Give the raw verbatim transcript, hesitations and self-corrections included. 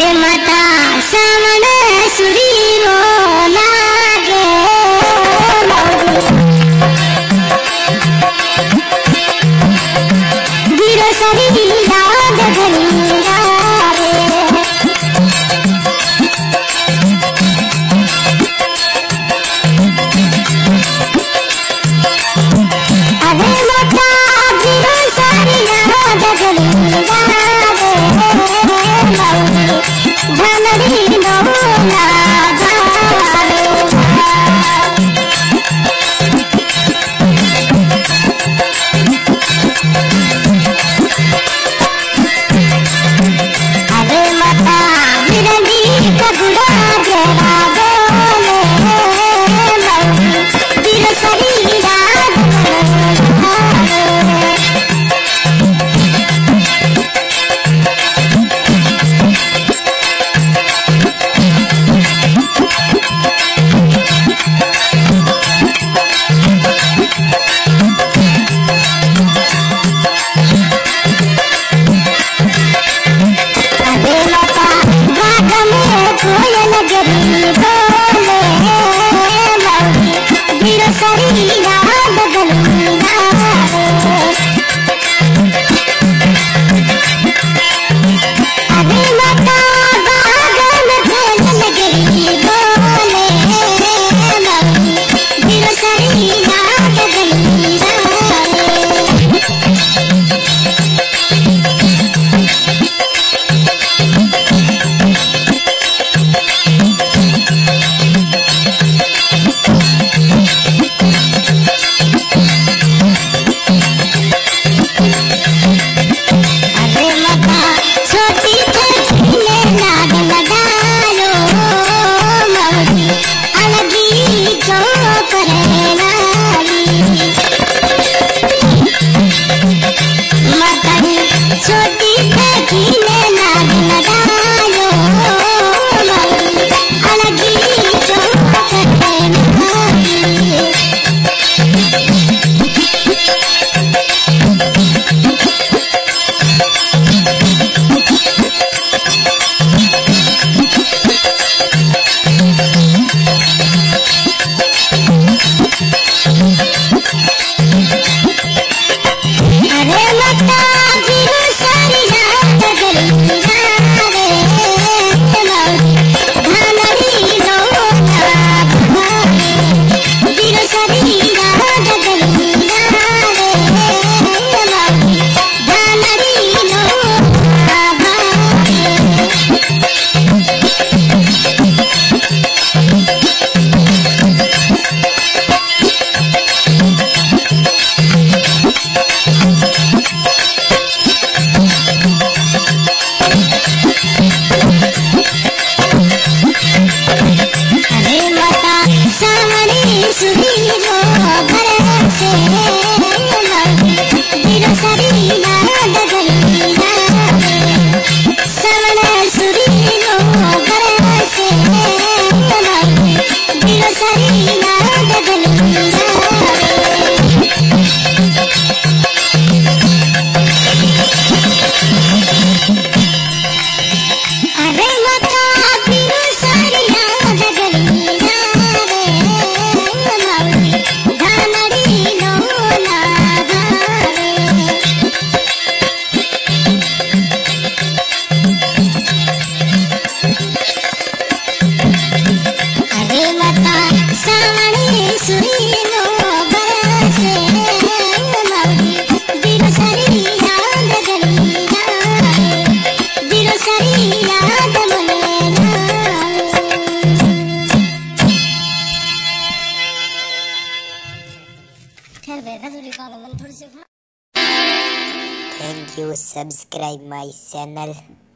माता सावन सुरीलो लागे गिरो सरी याद घरिया अरे माता गिरो सरी याद घरिया भनरी नौला अरे माता बिरंदी कगुड़ा जरा बोले बिर सरी याद कोयल गरी बोले गिर सरी याद गलिया अभी माता बागन कोयल गरी बोले गिर सरी याद गलिया छोटी देखी लेना लगायो अलगी चौक अरे माता गिरो सरी याद गलिया भनरी नौला गिरो सरी याद गलिया भनरी नौला अरे माता सावरी सुरीलो भरसे गिरो सरी याद गलिया सावन सुरीलो भरसे गिरो सरी याद गलिया अरे माता गिरो सरी याद गलिया भनरी नौला अरे माता सावरी सुरीलो बरसे गिरो सरी याद गलिया गिरो सरी याद Thank you. Subscribe my channel.